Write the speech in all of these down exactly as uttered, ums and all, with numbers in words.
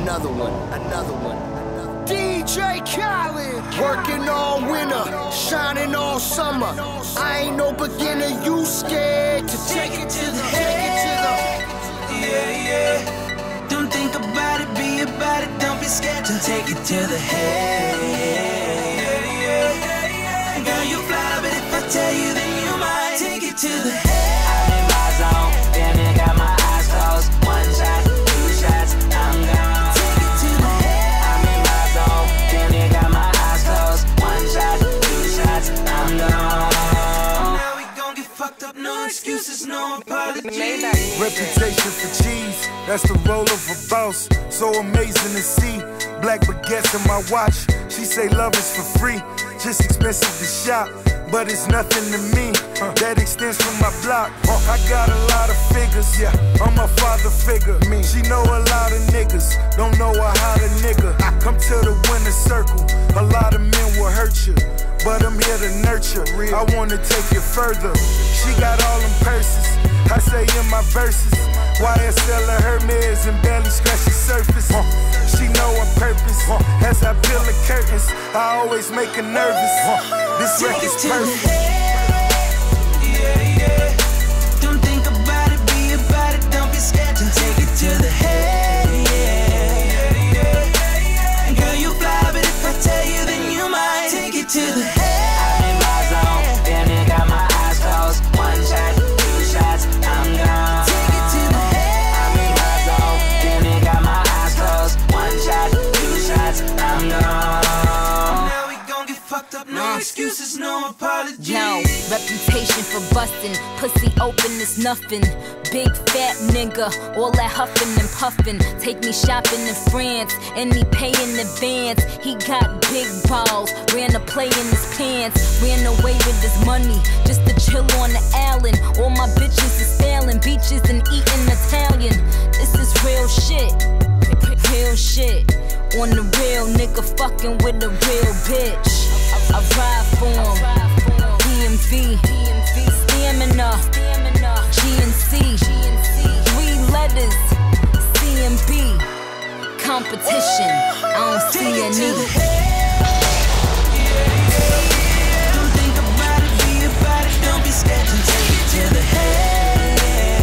another one, another one. D J Khaled, working all winter, shining all summer. I ain't no beginner, you scared to take it to the head. Yeah, yeah. Don't think about it, be about it. Don't be scared to take it to the head. Yeah, yeah, yeah. Girl, you fly, but if I tell you, then you might take it to the head. I'm in my zone, damn it, got my eyes closed. One shot, two shots, I'm gone. Take it to the head. I'm in my zone, damn it, got my eyes closed. One shot, two shots, I'm gone. Now we gon' get fucked up, no excuses, no apologies. Reputation for cheese, that's the role of a boss. So amazing to see. Black baguettes in my watch. She say love is for free, just expensive to shop, but it's nothing to me. Uh, that extends from my block. Uh, I got a lot of figures, yeah. I'm a father figure. Me. She know a lot of niggas, don't know a how to nigga. Come to the winner circle. A lot of men will hurt you, but I'm here to nurture. I wanna take it further. She got all them purses. I say in my verses, Y S L of Hermes and barely scratch the surface. Uh, she know her purpose. Uh, as I peel the curtains, I always make her nervous. Uh, this record's perfect. Yeah, yeah. Don't think about it, be about it. Don't be scared to take it to the head. Yeah, yeah, yeah. Girl, you fly, but if I tell you, then you might take it to the head. I'm in my zone, damn it, got my eyes closed. One shot, two shots, I'm gone. Take it to the head. I'm in my zone, damn it, got my eyes closed. One shot, two shots, I'm gone. Now we gon' get fucked up, no excuses, no apologies. Yo, reputation for bustin', pussy open is nothing. Big fat nigga, all that huffin' and puffin'. Take me shopping in France, and he pay in advance. He got big balls, ran a play in his pants. Ran away with his money, just to chill on the island. All my bitches is sailing beaches and eating Italian. This is real shit, real shit. On the real nigga fucking with a real bitch. I ride for him, D M V, stamina, G N C, three letters, C M B, competition, I don't see a need. Don't think about it, be about it, don't be scared to take it to the head.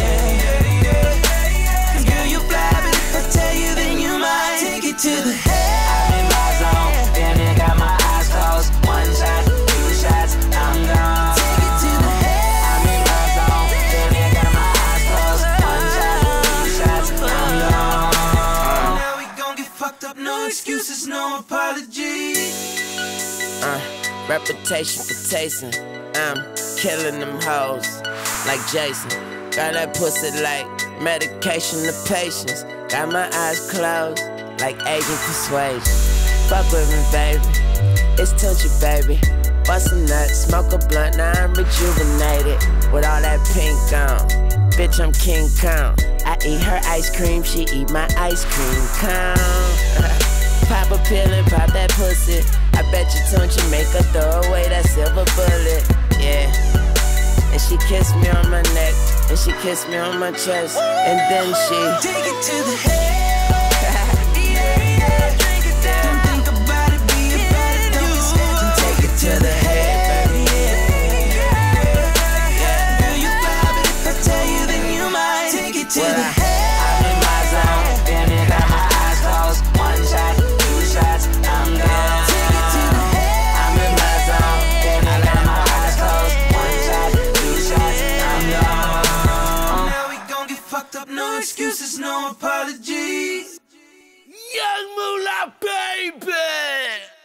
Girl, you fly, but if I tell you, then you might take it to the head. I'm in my zone, damn it, got my eyes closed. One shot, two shots, I'm gone. Take it to the head. I'm in my zone, damn it, got my eyes closed. One shot, two shots, I'm gone. Now we gon' get fucked up, no excuses, no apologies. Uh, reputation for tasting. I'm killing them hoes like Jason. Got that pussy like medication to patience. Got my eyes closed like agent persuasion. Fuck with me, baby. It's Tunchi, baby. Bust a nut, smoke a blunt, now I'm rejuvenated. With all that pink on, bitch, I'm King Kong. I eat her ice cream, she eat my ice cream cone. Pop a pill and pop that pussy. I bet you Tunchi make her throw away that silver bullet. Yeah. And she kissed me on my neck, and she kissed me on my chest, and then she take it to the head. Yeah, yeah. Drink it down. Don't think about it, be about it. Don't be scared to take it to the head, baby. Yeah, yeah. Girl, you fly, but if I tell you, then you might take it to well, the head. I'm in my zone, damn it, got my eyes closed. One shot, two shots, I'm gone. Take it to the head. I'm in my zone, damn it, got my eyes closed. One shot, two shots, I'm gone. Now we gon' get fucked up, no excuses, no apologies. Young Moolah, baby!